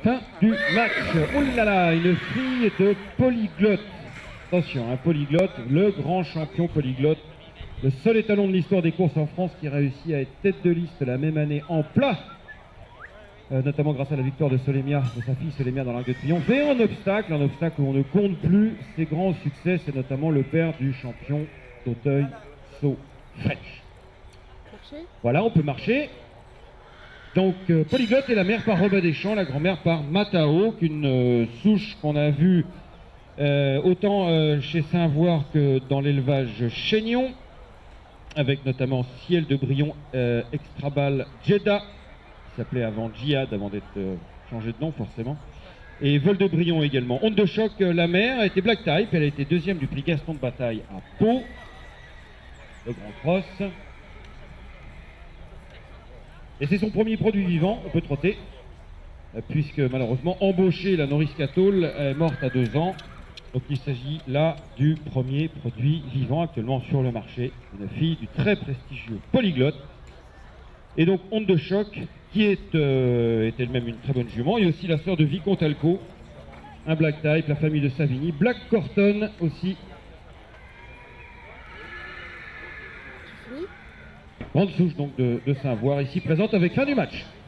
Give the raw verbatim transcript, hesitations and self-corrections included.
Fin du match. Oh là là, une fille de polyglotte. Attention, un polyglotte, le grand champion polyglotte. Le seul étalon de l'histoire des courses en France qui réussit à être tête de liste la même année en plat. Euh, notamment grâce à la victoire de Solémia, de sa fille Solémia dans l'Arc de Triomphe. Et en obstacle, un obstacle où on ne compte plus ses grands succès, c'est notamment le père du champion d'Auteuil, So French. Voilà, on peut marcher. Donc euh, polyglotte est la mère par Robin Deschamps, la grand-mère par Matao, qu'une euh, souche qu'on a vue euh, autant euh, chez Saint-Voir que dans l'élevage Chaignon, avec notamment Ciel de Brion, euh, Extrabal Jeddah, qui s'appelait avant Djihad, avant d'être euh, changé de nom forcément, et Vol de Brion également. Onde de choc, euh, la mère a été Black Type, elle a été deuxième du prix Gaston de Bataille à Pau, le Grand Cross. Et c'est son premier produit vivant, on peut trotter, puisque malheureusement embauchée, la Norris Cattle est morte à deux ans. Donc il s'agit là du premier produit vivant actuellement sur le marché, une fille du très prestigieux polyglotte. Et donc Onde de choc, qui est, euh, est elle-même une très bonne jument, et aussi la sœur de Vicomte Alco, un Black Type, la famille de Savigny, Black Corton aussi. Grande souche donc de, de Saint-Voir, ici présente avec fin du match.